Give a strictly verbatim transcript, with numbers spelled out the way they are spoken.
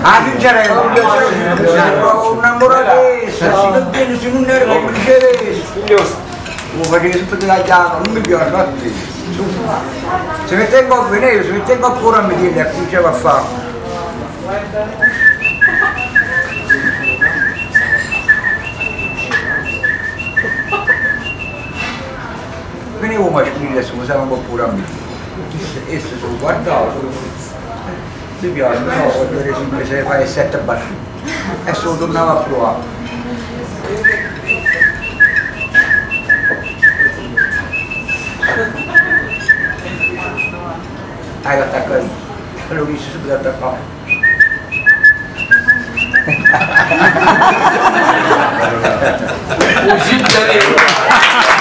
Ah, vinceremo, un'ammoratezza, si non tiene, si non era complicerezza. Come facevi sempre della chiama, non mi piace, infatti. Se mi tengo a venire, se mi tengo ancora a mi dire, a cominciare a fare. Venivo maschile adesso, mi stavo un po' pure a me. E se sono guardato. Mi piace, no, voglio vedere sempre se fai sette battute. E solo tornavo a provare. Hai l'attaccato, l'ho visto subito attaccato. Uscite